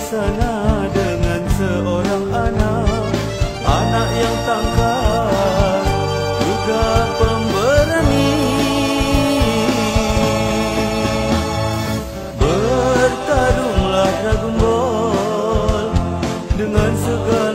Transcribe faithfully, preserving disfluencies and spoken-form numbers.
sana dengan seorang anak, anak yang tangkas juga pemberani. Bertarunglah Dragon Ball dengan segala